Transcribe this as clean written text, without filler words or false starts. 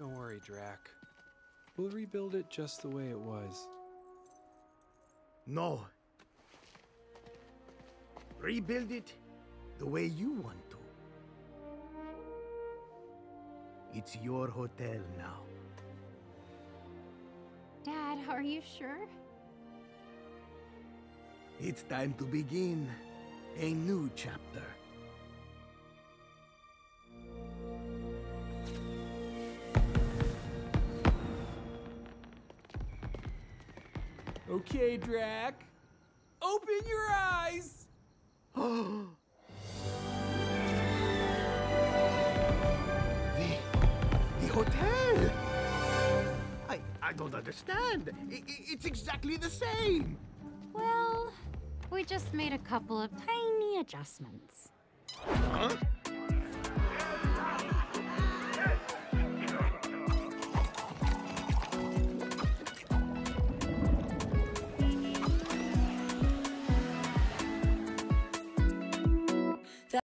Don't worry, Drac. We'll rebuild it just the way it was. No. Rebuild it the way you want to. It's your hotel now. Dad, are you sure? It's time to begin a new chapter. Okay, Drac. Open your eyes! the hotel! I don't understand. It's exactly the same. Well, we just made a couple of tiny adjustments. Huh?